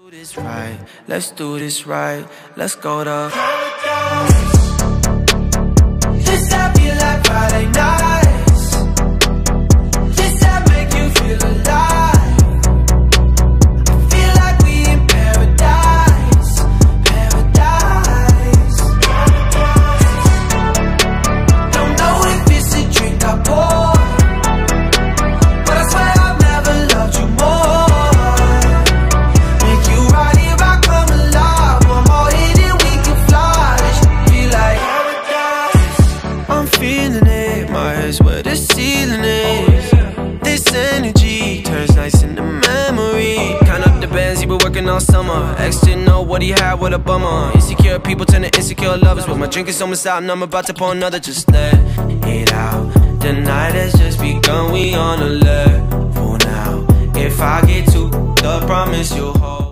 Do this right, let's do this right. Let's go to paradise. This that feel like Friday nights. This that make you feel alive. I feel like we in paradise. Paradise. Don't know if it's a drink I pour, but I swear I've never loved you more. Where the ceiling is, this energy turns nights into memory. Count up the bands he been working all summer. Ex didn't know what he had with a bummer. Insecure people turn to insecure lovers. But my drink is almost out and I'm about to pour another. Just let it out. The night has just begun, we on a level now. If I get to the promise you'll hold.